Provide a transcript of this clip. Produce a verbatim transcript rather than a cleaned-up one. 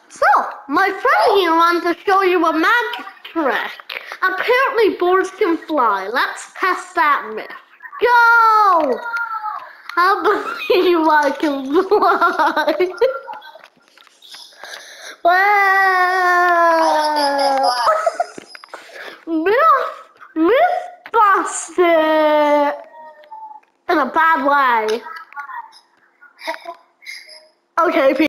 So, my friend here wants to show you a magic trick. Apparently boars can fly. Let's test that myth. Go! I believe I can fly. Wow! Myth, myth busted in a bad way. Okay,